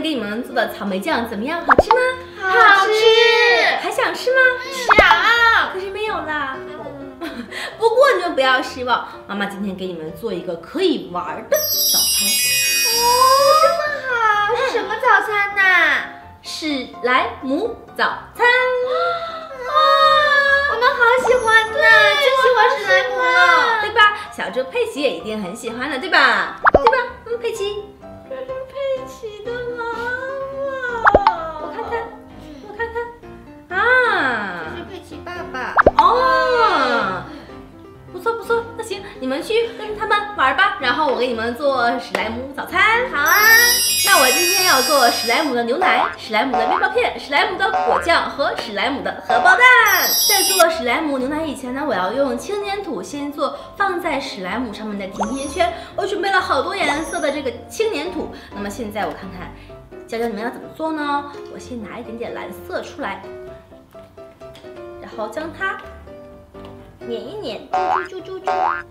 给你们做的草莓酱怎么样？好吃吗？ 好吃， 还想吃吗？ 想， 可是没有啦。不过你们不要失望，妈妈今天给你们做一个可以玩的早餐。 哦，这么好，是什么早餐呐？ 史莱姆早餐。 我们好喜欢呢，真喜欢史莱姆了， 对吧？小猪佩奇也一定很喜欢的，对吧？对吧？佩奇， 这是佩奇的妈妈， 我看看啊， 这是佩奇爸爸。 哦，不错不错，那行，你们去跟他们玩吧，然后我给你们做史莱姆早餐。 好啊。 那我今天要做史莱姆的牛奶、史莱姆的面包片、史莱姆的果酱和史莱姆的荷包蛋。在做史莱姆牛奶以前呢，我要用轻粘土先做放在史莱姆上面的甜甜圈。我准备了好多颜色的这个轻粘土。那么现在我看看，教教你们要怎么做呢？我先拿一点点蓝色出来，然后将它捻一捻，啾，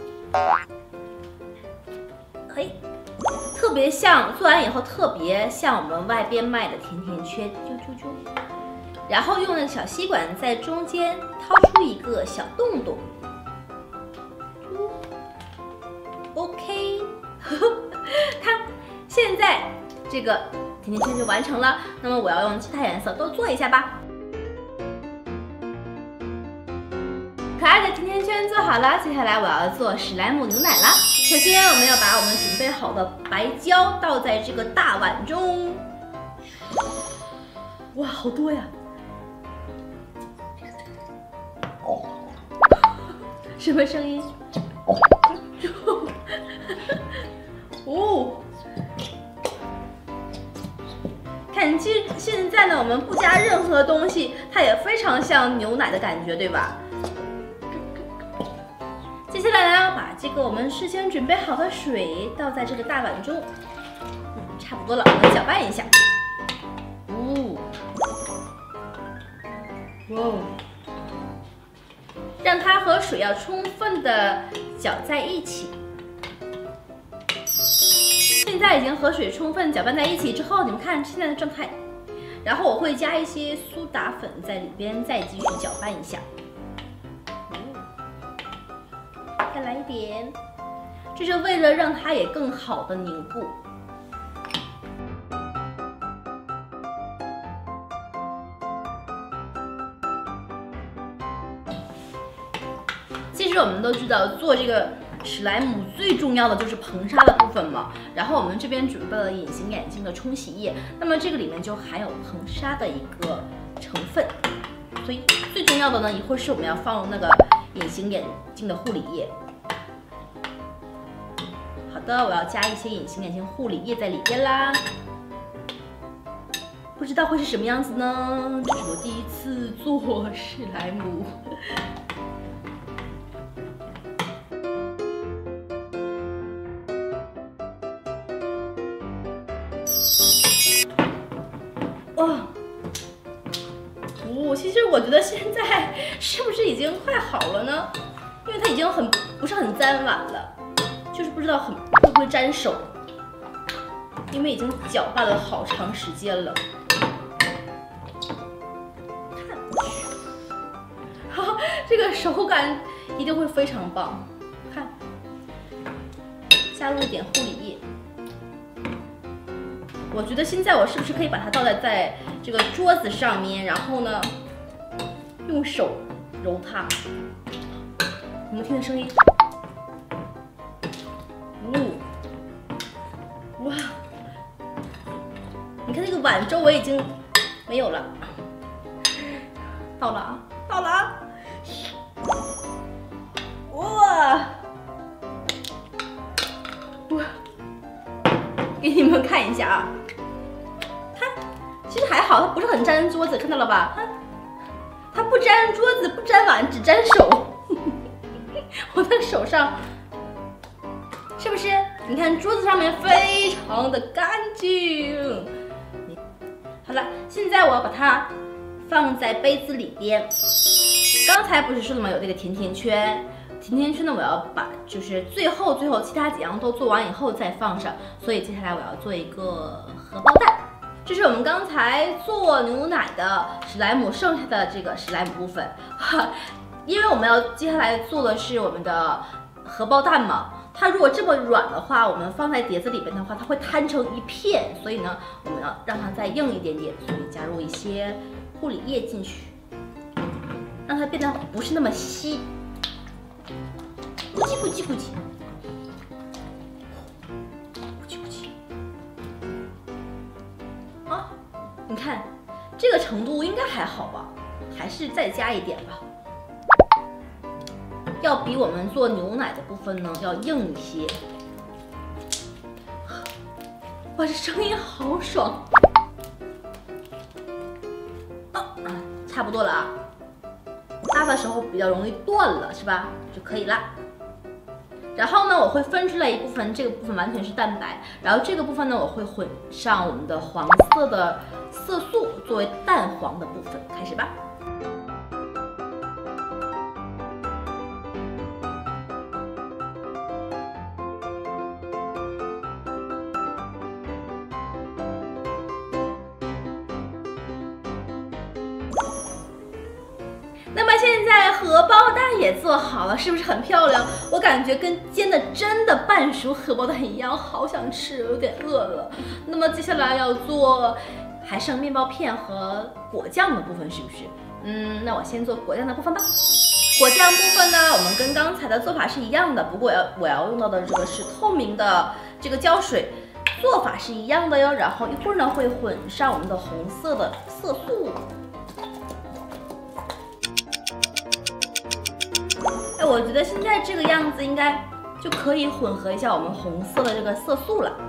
可以。特别像做完以后，特别像我们外边卖的甜甜圈，啾。然后用那个小吸管在中间掏出一个小洞洞。OK， 看，现在这个甜甜圈就完成了。那么我要用其他颜色都做一下吧。可爱的甜甜圈做好了，接下来我要做史莱姆牛奶了。首先，我们要把我们准备好的白胶倒在这个大碗中。哇，好多呀！什么声音？哦，看，现在呢，我们不加任何东西，它也非常像牛奶的感觉，对吧？接下来呢，把这个我们事先准备好的水倒在这个大碗中，差不多了，我们搅拌一下。哇，让它和水要充分的搅在一起。现在已经和水充分搅拌在一起之后，你们看现在的状态。然后我会加一些苏打粉在里边，再继续搅拌一下。再来一点，这是为了让它也更好的凝固。其实我们都知道，做这个史莱姆最重要的就是硼砂的部分嘛。然后我们这边准备了隐形眼镜的冲洗液，那么这个里面就含有硼砂的一个成分，所以最重要的呢，一会儿是我们要放入那个隐形眼镜的护理液。好的，我要加一些隐形眼镜护理液在里边啦。不知道会是什么样子呢？这是我第一次做史莱姆。哇！其实我觉得现在是不是已经快好了呢？因为它已经不是很粘碗了，就是不知道会不会粘手，因为已经搅拌了好长时间了。看，好，这个手感一定会非常棒。看，加入一点护理液。我觉得现在我是不是可以把它倒在这个桌子上面，然后呢，用手揉它？你们听的声音？哇！你看那个碗周围已经没有了。到了啊！到了啊！哇！给你们看一下啊。其实还好，它不是很粘桌子，看到了吧？它不粘桌子，不粘碗，只粘手。我的手上是不是？你看桌子上面非常的干净。好了，现在我要把它放在杯子里边。刚才不是说了吗？有这个甜甜圈。甜甜圈呢，我要把就是最后其他几样都做完以后再放上。所以接下来我要做一个荷包蛋。 这是我们刚才做牛奶的史莱姆剩下的这个史莱姆部分，因为我们要接下来做的是我们的荷包蛋嘛。它如果这么软的话，我们放在碟子里边的话，它会摊成一片，所以呢，我们要让它再硬一点点，所以加入一些护理液进去，让它变得不是那么稀。咕叽咕叽咕叽，咕叽咕叽。啊，你看这个程度应该还好吧？还是再加一点吧。要比我们做牛奶的部分呢要硬一些。哇，这声音好爽！差不多了啊。拉的时候比较容易断了，是吧？就可以啦。然后呢，我会分出来一部分，这个部分完全是蛋白，然后这个部分呢，我会混上我们的黄色的色素作为蛋黄的部分。开始吧。那么现在荷包蛋也做好了，是不是很漂亮？我感觉跟煎的真的半熟荷包蛋一样，好想吃，有点饿了。那么接下来要做还剩面包片和果酱的部分，是不是？那我先做果酱的部分吧。果酱部分呢，我们跟刚才的做法是一样的，不过我要用到的这个是透明的这个胶水，做法是一样的哟。然后一会儿呢会混上我们的红色的色素。我觉得现在这个样子应该就可以混合一下我们红色的这个色素了。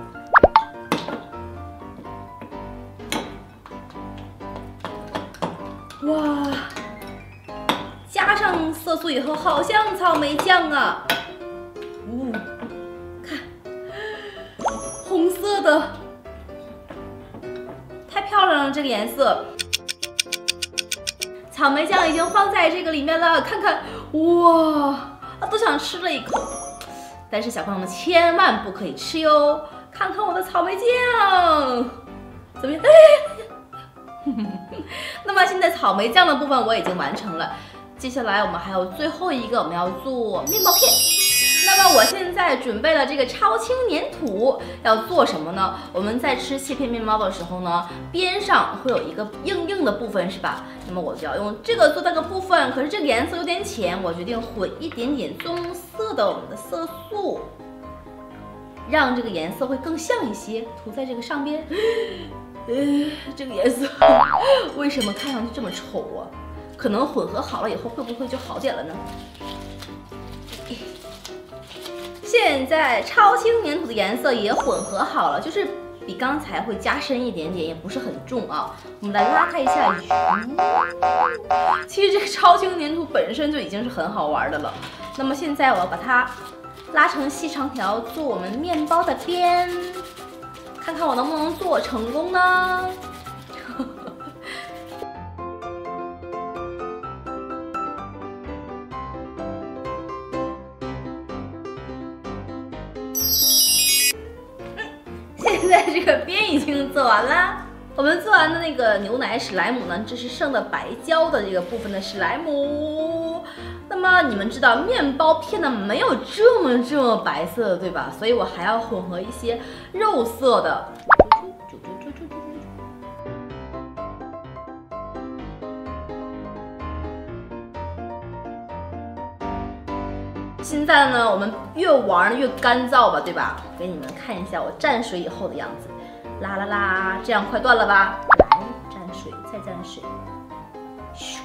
哇，加上色素以后，好像草莓酱啊！看，红色的，太漂亮了，这个颜色。草莓酱已经放在这个里面了，看看，哇，都想吃了一口。但是小朋友们千万不可以吃哟！看看我的草莓酱，怎么样？那么现在草莓酱的部分我已经完成了，接下来我们还有最后一个，我们要做面包片。那么我现在准备了这个超轻粘土，要做什么呢？我们在吃切片面包的时候呢，边上会有一个硬硬的部分，是吧？那么我就要用这个做那个部分，可是这个颜色有点浅，我决定混一点点棕色的我们的色素，让这个颜色会更像一些，涂在这个上边。这个颜色为什么看上去这么丑啊？可能混合好了以后会不会就好点了呢？现在超轻粘土的颜色也混合好了，就是比刚才会加深一点点，也不是很重啊。我们来拉开一下。其实这个超轻粘土本身就已经是很好玩的了。那么现在我要把它拉成细长条，做我们面包的边，看看我能不能做成功呢？现在这个边已经做完了，我们做完的那个牛奶史莱姆呢，这是剩的白胶的这个部分的史莱姆。那么你们知道面包片呢没有这么白色的，对吧？所以我还要混合一些肉色的。现在呢，我们越玩越干燥吧，对吧？给你们看一下我蘸水以后的样子，啦啦啦，这样快断了吧？来，蘸水，再蘸水，咻，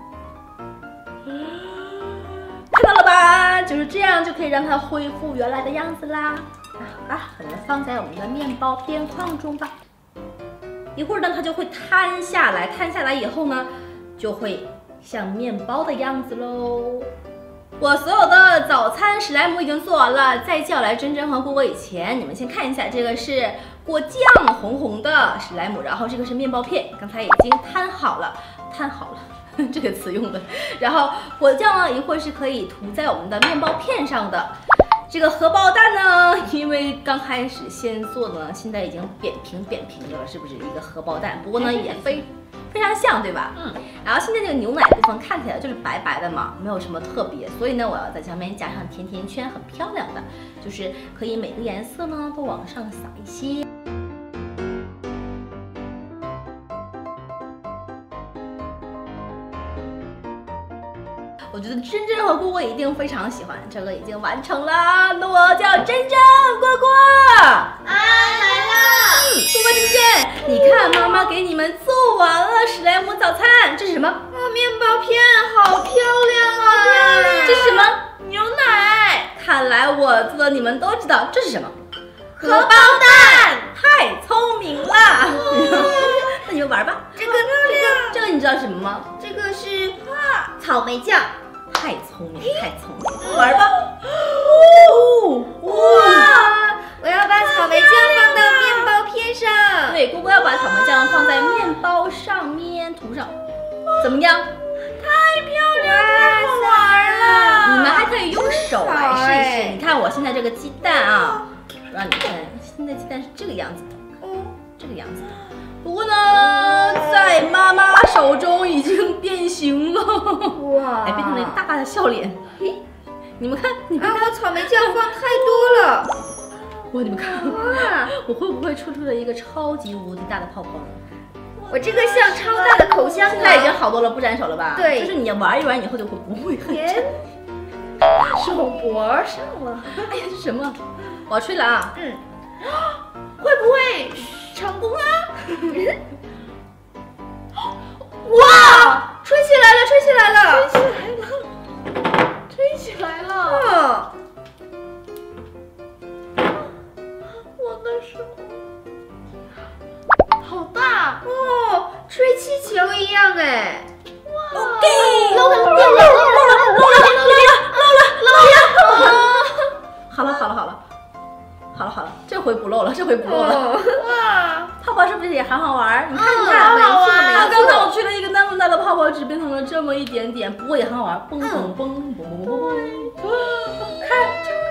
看到了吧？就是这样就可以让它恢复原来的样子啦。好了，我们放在我们的面包边框中吧。一会儿呢，它就会摊下来，摊下来以后呢，就会像面包的样子喽。我所有的早餐史莱姆已经做完了，在叫来珍珍和果果以前，你们先看一下，这个是果酱红红的史莱姆，然后这个是面包片，刚才已经摊好了，这个词用的。然后果酱呢，一会儿是可以涂在我们的面包片上的。 这个荷包蛋呢，因为刚开始先做呢，现在已经扁平的了，是不是一个荷包蛋？不过呢，也非常像，对吧？然后现在这个牛奶部分看起来就是白白的嘛，没有什么特别，所以呢，我要在上面加上甜甜圈，很漂亮的，就是可以每个颜色呢都往上撒一些。我觉得珍珍和蝈蝈一定非常喜欢，这个已经完成了，那我叫珍珍，蝈蝈。 来了。 蝈蝈珍珍，你看妈妈给你们做完了史莱姆早餐，这是什么？ 面包片，好漂亮啊！好漂亮。 这是什么？ 牛奶。 看来我做的你们都知道，这是什么？ 荷包蛋。 太聪明了。那你们玩吧。这个你知道什么吗？ 这个是草莓酱。 太聪明，玩吧！ 哇！我要把草莓酱放到面包片上。 对，蝈蝈要把草莓酱放在面包上面涂上，怎么样？ 太漂亮，太好玩了！ 你们还可以用手来试一试。你看我现在这个鸡蛋啊，让你看，现在鸡蛋是这个样子的，这个样子的。不过呢，在妈妈手中已经变形了，哇！变成了一个大大的笑脸。你们看， 我草莓酱放太多了。 哇，你们看，我会不会出了一个超级无敌大的泡泡呢？ 我这个像超大的口香糖， 现在已经好多了，不粘手了吧？ 对， 就是你玩一玩以后就不会很粘。 手脖上了。 哎呀，这什么？我要吹了啊！ 会不会成功啊？ 哇！ 吹起来了，吹起来了， 吹起来了！ 我的手好大哦，吹气球一样哎！哇！ 漏了！好了，这回不漏了， 哇！ 泡泡是不是也很好玩？你看， 没错。 刚才我吹了一个那么大的泡泡，只变成了这么一点点，不过也很好玩，蹦。看，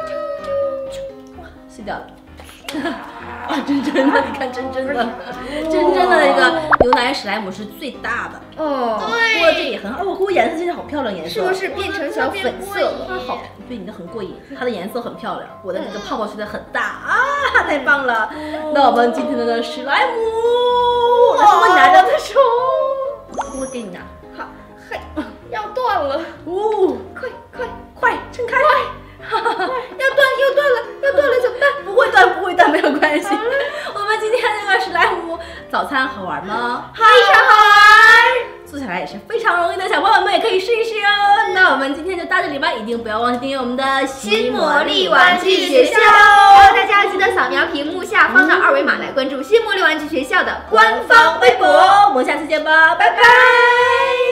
碎掉了。哇，真的，你看真正的那个牛奶史莱姆是最大的哦。 对，不过这个也很好。蝈蝈颜色现在好漂亮，颜色是不是变成小粉色了？ 好，对你的很过瘾，它的颜色很漂亮。我的这个泡泡吹得很大啊，太棒了！那我们今天的史莱姆，我拿着它手，我给你拿。 好，嘿，要断了。 快，撑开！ 要断了，怎么办？ 不会断，没有关系。我们今天这个史莱姆早餐好玩吗？ 非常好玩， 做起来也是非常容易的，小朋友们也可以试一试哦。那我们今天就到这里吧，一定不要忘记订阅我们的新魔力玩具学校。大家记得扫描屏幕下方的二维码来关注新魔力玩具学校的官方微博。 我们下次见吧，拜拜。